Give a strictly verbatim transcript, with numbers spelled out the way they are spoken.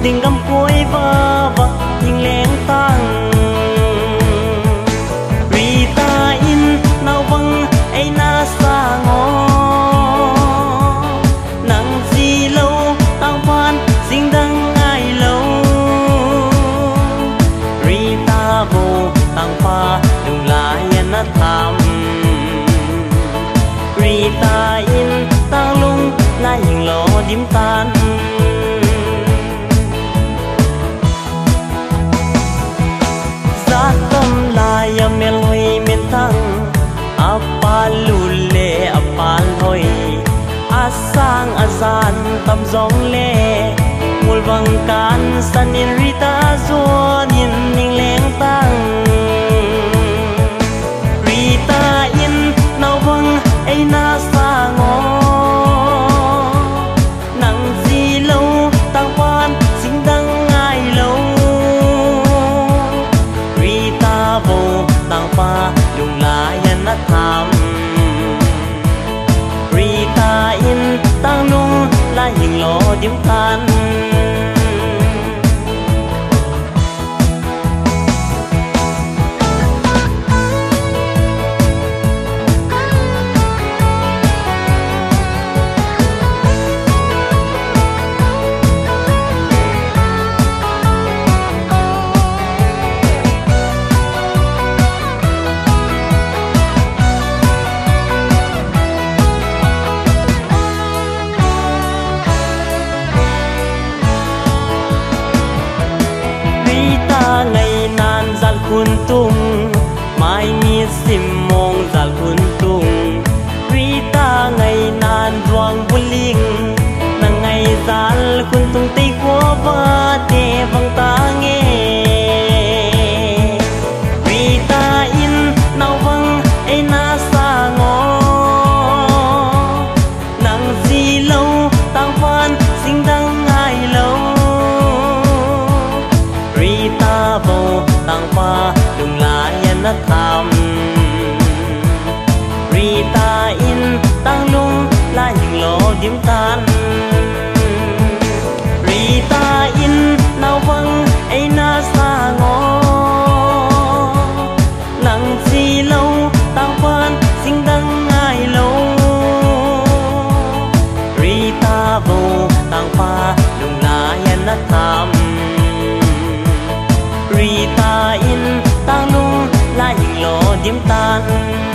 tình găm cuối va và hình lén tăng Rita in nào vâng ấy na xa ngó nắng gì lâu tăng phan sinh đăng ai lâu Rita vô tăng pha đừng lại na tham Rita in tăng lung lại hình lò điểm tan tâm lai me loi men thang apa lule apa loi asang azan tam zong le mul wang kan sanin Rita zo nin ning leng tang Rita in nau wang ai na sa ngo nang gì lâu tang pan sinh đăng ai lâu vô tang pha lung la yan na tham Rita in tang lung la hình lo điểm tan ngày nan zal kun tung mai mi sim mong zal kun tung Rita ngày nan duang buling na ngày zal kun tung tei kwa va te vang ta nghe Rita in nau vang ai na sa ngo nang gì lâu tang phan sinh đăng ai lâu Rita vô tang pha đừng la yan na tham Rita in tang lung la hình lo điểm tan Rita in nào vâng ai na xa ngó nắng gì lâu tang phan sinh đăng ai lâu Rita vô tang pha đừng la yan na tham Rita in tang lung la hình lo điểm tan